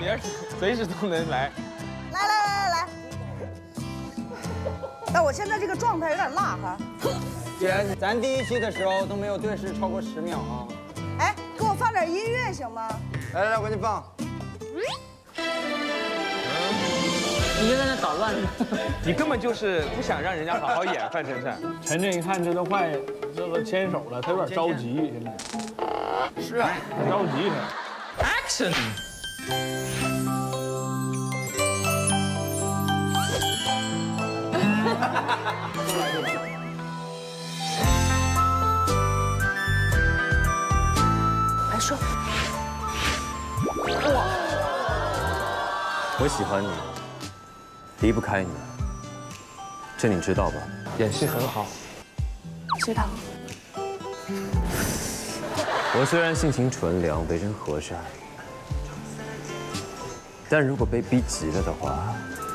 明儿随时都能来。 来。但我现在这个状态有点辣哈。 姐，咱第一期的时候都没有对视超过10秒啊。 哎，给我放点音乐行吗？ 来，我给你放。 你就在那捣乱。 你根本就是不想让人家好好演范丞丞。 陈震一看这都快这个牵手了，他有点着急，现在。 是啊， 着急他。 Action！ 来说。 我喜欢你，离不开你，这你知道吧？ 演戏很好。 知道。 我虽然性情纯良，为人和善，但如果被逼急了的话，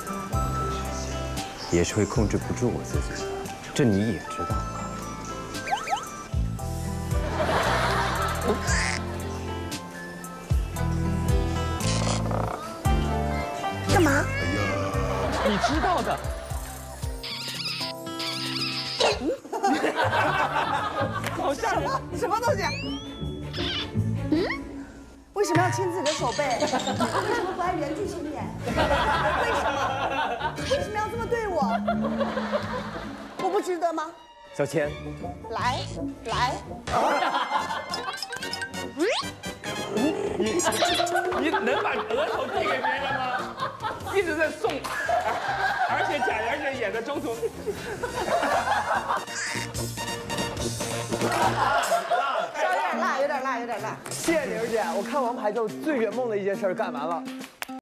也是会控制不住我自己的，这你也知道吧？ 干嘛？ 你知道的。好吓人！ 什么东西？为什么要亲自己的手背？为什么不按原剧情演？为什么？为什么要这么对我？我不值得吗？ 小千， 来。 你能把额头递给别人吗？一直在送，而且贾元是演的中途。 有点辣。 谢谢玲儿姐，我看王牌之后最圆梦的一件事干完了。